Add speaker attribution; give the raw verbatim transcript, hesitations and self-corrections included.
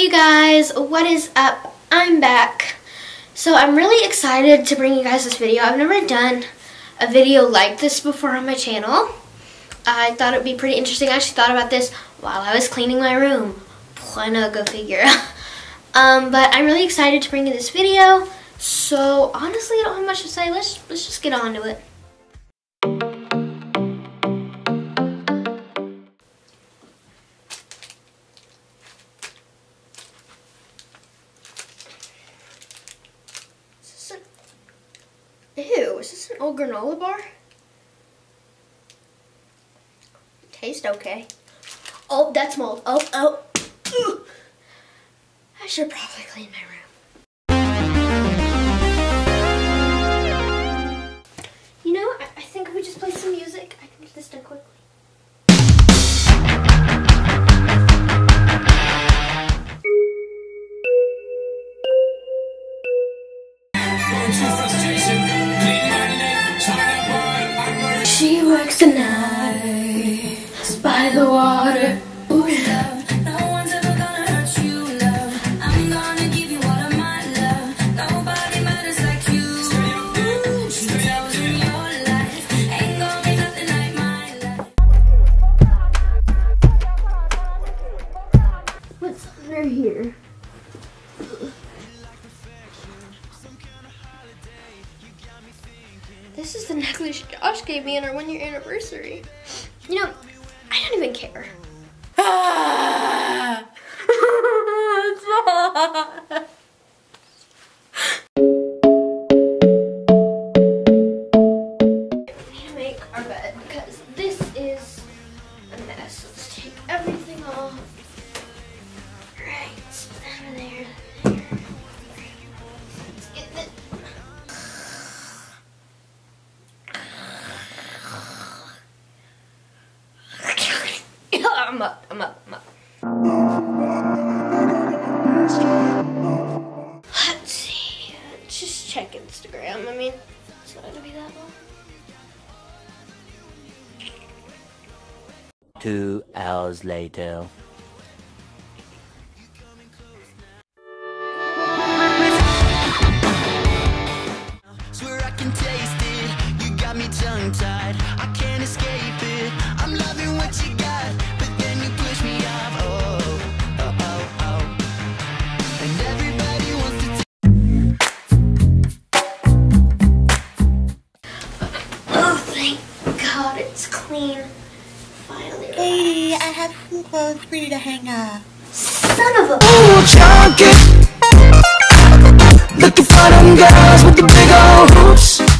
Speaker 1: Hey you guys, what is up? I'm back. So I'm really excited to bring you guys this video. I've never done a video like this before on my channel. I thought it would be pretty interesting. I actually thought about this while I was cleaning my room. Bueno, go figure. um, but I'm really excited to bring you this video. So honestly, I don't have much to say. Let's let's just get on to it. Ew, is this an old granola bar? Tastes okay. Oh, that's mold. Oh, oh. Ugh. I should probably clean my room. You know, I, I think if we just play some music, I can get this done quickly. She works the night by the water. Ooh, love. No one's ever gonna hurt you, love. I'm gonna give you all of my love. Nobody matters like you. Ooh, two hours in your life ain't gonna be nothing like my life. What's under here? This is the necklace Josh gave me on our one year anniversary. You know, I don't even care. Ah! We need to make our bed because this is a mess. Let's take everything off. Right, out of there. Let's get the I'm up, I'm up, I'm up. Let's see. Just check Instagram. I mean, it's not gonna be that long.
Speaker 2: Two hours later. Swear I can taste it. You got me tongue-tied. I can't escape it. I'm loving what you got.
Speaker 1: It's clean. Finally.
Speaker 3: Hey, I have some clothes for you to hang up.
Speaker 1: Son of a.
Speaker 2: Ooh, chunky. Looking for them girls with the big old hoops.